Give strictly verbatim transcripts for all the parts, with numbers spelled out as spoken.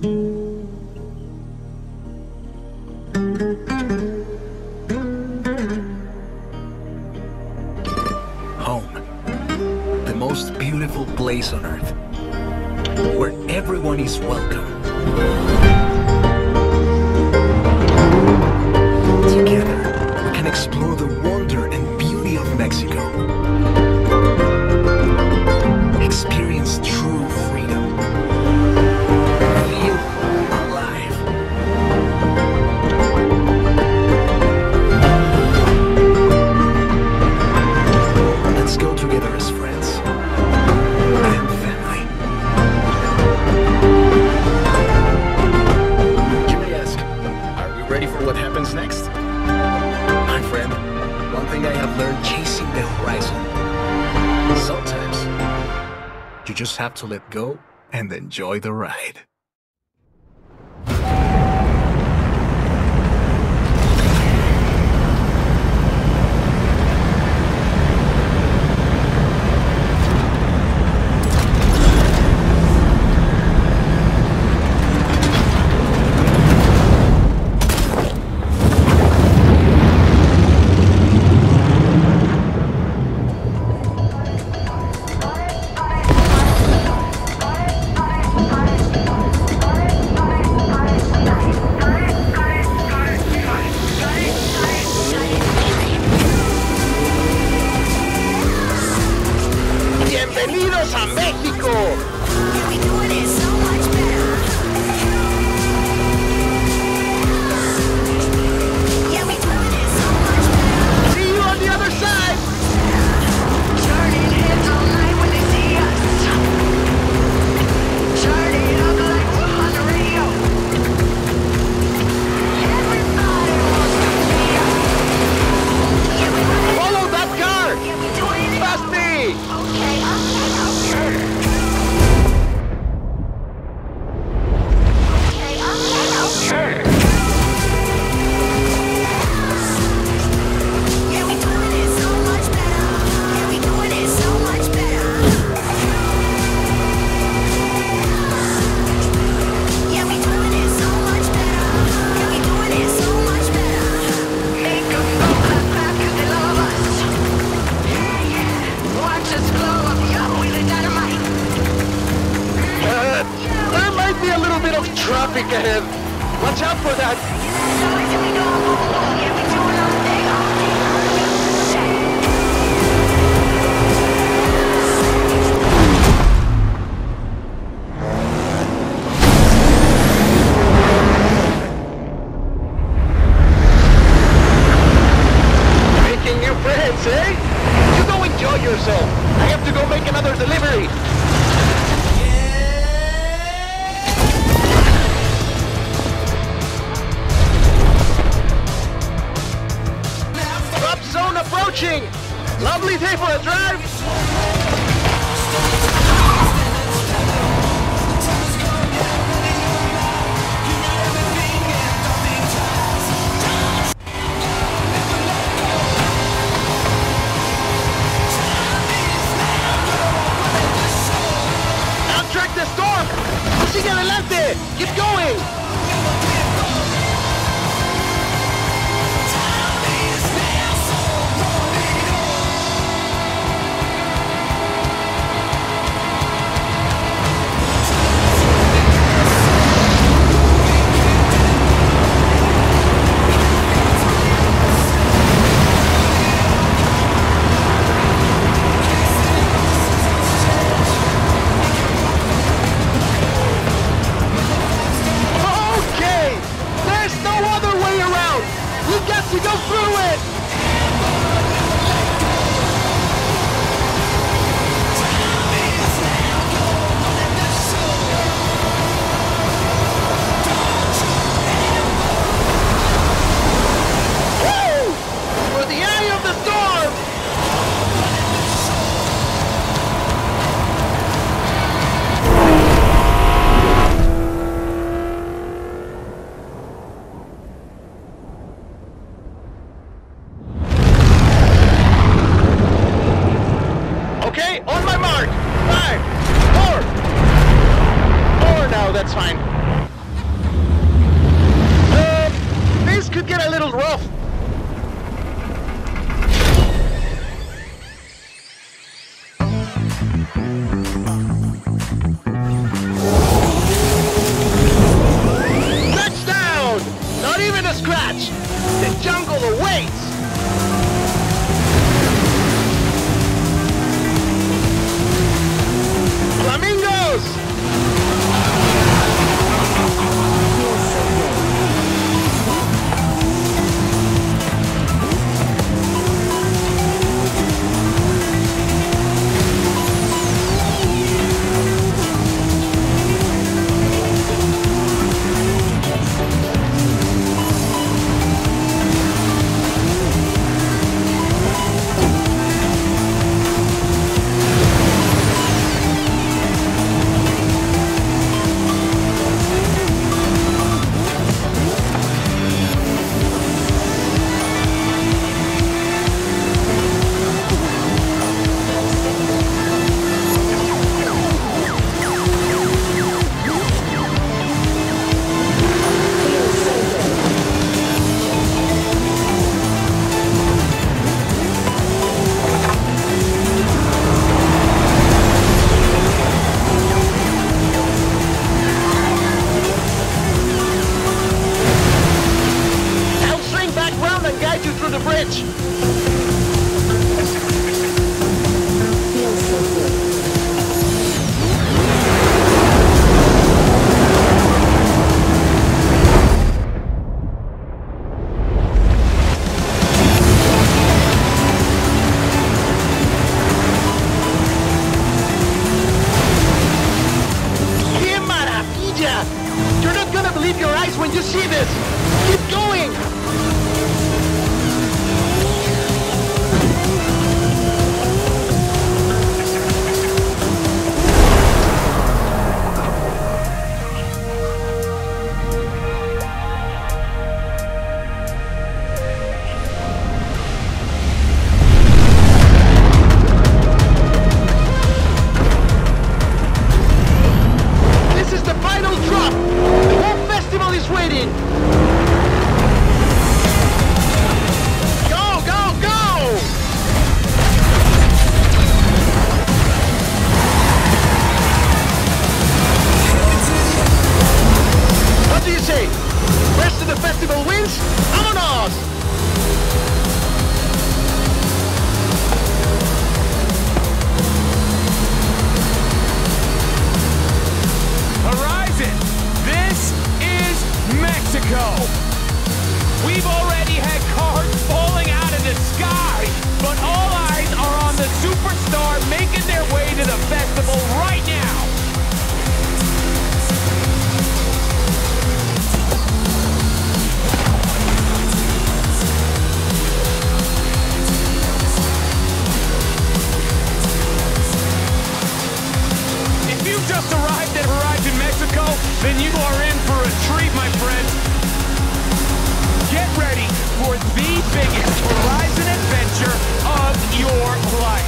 Home. The most beautiful place on earth. Where everyone is welcome. Together, we can explore the wonder and beauty of Mexico. Experience true freedom. Feel alive. Let's go together as friends and family. You may ask, are we ready for what happens next? My friend, one thing I have learned chasing the horizon. Sometimes, you just have to let go and enjoy the ride. ¡Bienvenidos a México! See you on the other side! Turning heads all night when they see us. Turn it up like we're on the radio. Everybody wants to see us. Yeah, we run it. Follow that car! Yeah, we doing it. Past me! Okay, okay, okay. Okay, okay, okay. Yeah, we doing it so much better. Yeah, we doing it so much better. Yeah, we doing it so much better. Yeah, we doing it so much better. Make 'em go clap clap 'cause they love us. Yeah, yeah. Watch us glow up, yo, we the dynamite. Uh, there might be a little bit of traffic ahead. Watch out for that. So I said we go, yeah, we doing our thing all day, all day. Making new friends, eh? You go enjoy yourself. I have to go make another delivery. Drop zone approaching. Lovely day for a drive. Track the storm! Sigue adelante! Keep going! Okay! There's no other way around! We got to go through it! Woo! For the eye of the storm! Okay, on my mark! Five, four! Four now, that's fine. edge! Feels so good. ¡Qué maravilla! You're not gonna believe your eyes when you see this! Keep going! This is the final drop! The whole festival is waiting! Go, go, go! What do you say? Rest of the festival wins? Vámonos! Horizon, this is Mexico. We've already had cars falling out of the sky, but all eyes are on the superstar making their way to the festival right now. If you just arrived at Horizon Mexico, then you are in for a treat, my friend. Get ready for the biggest Horizon adventure of your life.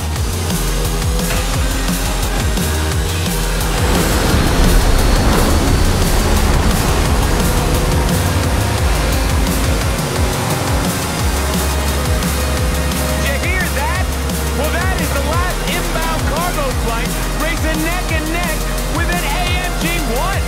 Did you hear that? Well, that is the last inbound cargo flight racing neck and neck with an A M G one.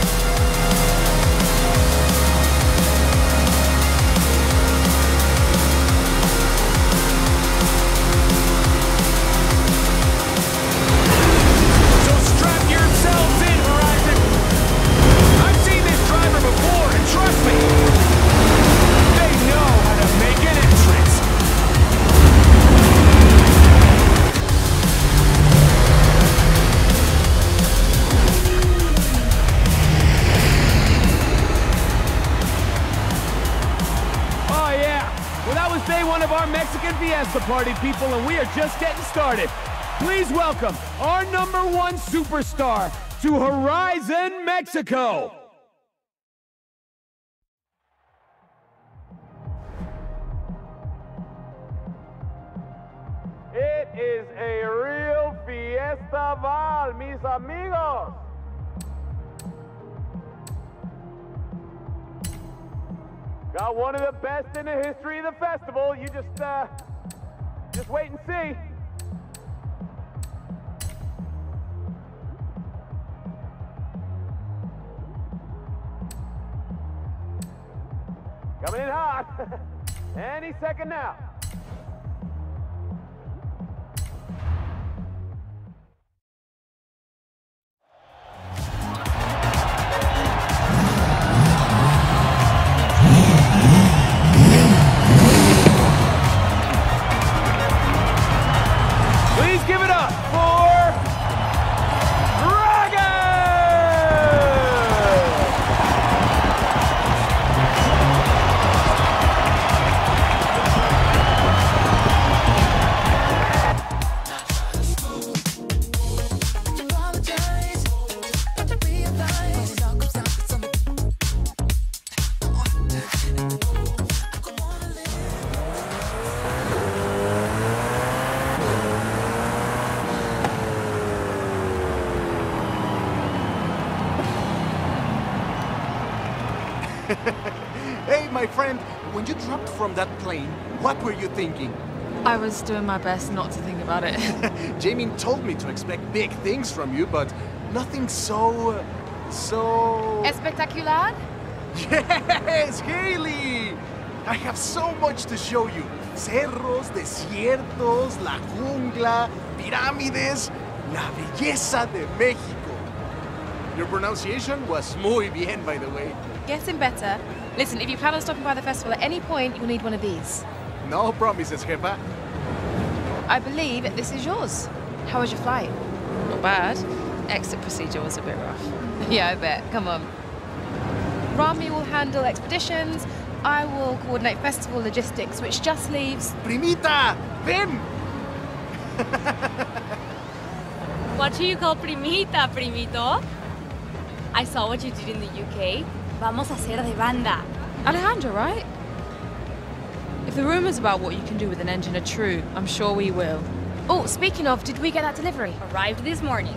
So strap yourselves in, Horizon. I've seen this driver before, and trust me, they know how to make an entrance. Oh yeah, well that was day one of our Mexican Fiesta Party, people, and we are just getting started. Please welcome our number one superstar to Horizon Mexico. It is a real fiestaval, mis amigos. Got one of the best in the history of the festival. You just, uh, just wait and see. Coming in hot. Any second now. Please give it up for Dragon! Hey, my friend, when you dropped from that plane, what were you thinking? I was doing my best not to think about it. Jamie told me to expect big things from you, but nothing so... uh, so... Espectacular? Yes, Haley! I have so much to show you. Cerros, desiertos, la jungla, pirámides, la belleza de México. Your pronunciation was muy bien, by the way. Getting better. Listen, if you plan on stopping by the festival at any point, you'll need one of these. No promises, jefa. I believe this is yours. How was your flight? Not bad. Exit procedure was a bit rough. Yeah, I bet. Come on. Rami will handle expeditions. I will coordinate festival logistics, which just leaves... Primita, ven! What do you call primita, primito? I saw what you did in the U K. Vamos a hacer de banda. Alejandra, right? If the rumors about what you can do with an engine are true, I'm sure we will. Oh, speaking of, did we get that delivery? Arrived this morning.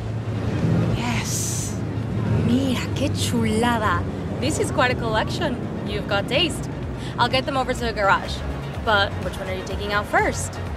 Yes. Mira, qué chulada. This is quite a collection. You've got taste. I'll get them over to the garage. But which one are you taking out first?